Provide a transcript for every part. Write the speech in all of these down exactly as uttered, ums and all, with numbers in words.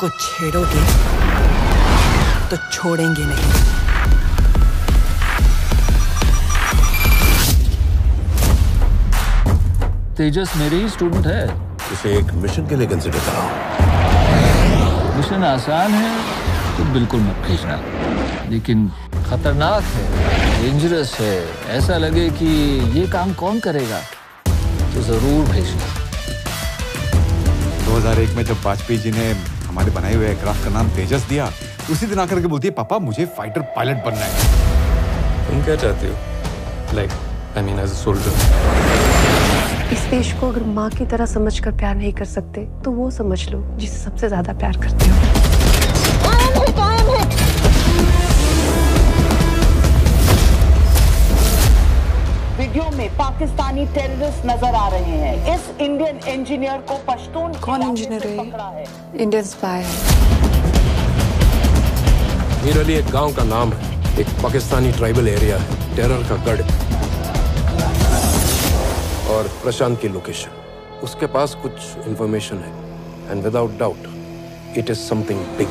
को छेड़ोगे तो छोड़ेंगे नहीं। तेजस मेरे ही स्टूडेंट है। उसे एक मिशन के लिए कंसिडर करो। मिशन आसान है तो बिल्कुल मत भेजना, लेकिन खतरनाक है, डेंजरस है, ऐसा लगे कि ये काम कौन करेगा तो जरूर भेजना। दो हज़ार एक में जब वाजपेयी जी ने हमारे बनाए हुए एयरक्राफ्ट का नाम तेजस दिया, उसी दिन आकर के बोलती है पापा मुझे फाइटर पायलट बनना है। तुम क्या चाहती हो? Like I mean as a soldier. इस देश को अगर माँ की तरह समझकर प्यार नहीं कर सकते तो वो समझ लो जिसे सबसे ज्यादा प्यार करते हो। कायम है, कायम है। वीडियो में पाकिस्तानी टेररिस्ट नजर आ रहे हैं। इस इंडियन इंजीनियर को पश्तून कौन इंजीनियर है? इंडियन स्पाई है। मीर अली एक गांव का नाम है, एक पाकिस्तानी ट्राइबल एरिया है, टेरर का गढ़। और प्रशांत की लोकेशन, उसके पास कुछ इंफॉर्मेशन है and without doubt it is something big.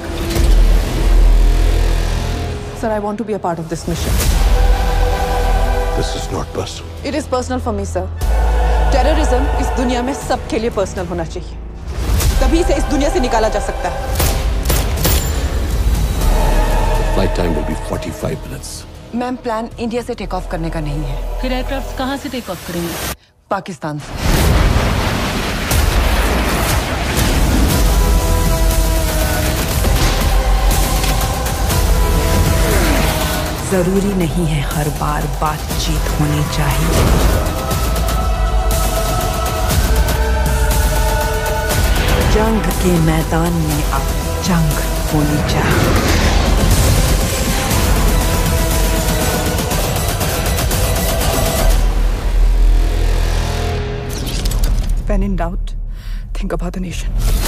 Sir, I want to be a part of this mission. This is not personal. It is personal for me, sir. Terrorism इस दुनिया में सबके लिए पर्सनल होना चाहिए, तभी इसे इस दुनिया से निकाला जा सकता है। The flight time will be forty-five minutes. Ma'am, plan India से टेक ऑफ करने का नहीं है। फिर एयरक्राफ्ट कहाँ से टेक ऑफ करेंगे? पाकिस्तान से। जरूरी नहीं है हर बार बातचीत होनी चाहिए। जंग के मैदान में अब जंग होनी चाहिए। When in doubt, think about the nation.